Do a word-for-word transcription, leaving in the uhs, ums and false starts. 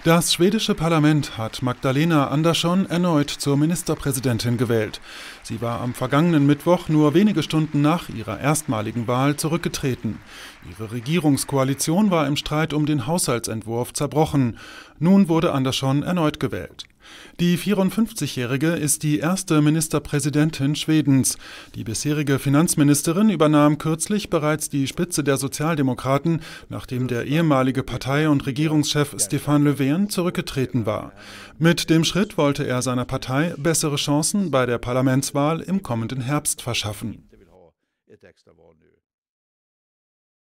Das schwedische Parlament hat Magdalena Andersson erneut zur Ministerpräsidentin gewählt. Sie war am vergangenen Mittwoch nur wenige Stunden nach ihrer erstmaligen Wahl zurückgetreten. Ihre Regierungskoalition war im Streit um den Haushaltsentwurf zerbrochen. Nun wurde Andersson erneut gewählt. Die vierundfünfzigjährige ist die erste Ministerpräsidentin Schwedens. Die bisherige Finanzministerin übernahm kürzlich bereits die Spitze der Sozialdemokraten, nachdem der ehemalige Partei- und Regierungschef Stefan Löfven zurückgetreten war. Mit dem Schritt wollte er seiner Partei bessere Chancen bei der Parlamentswahl im kommenden Herbst verschaffen.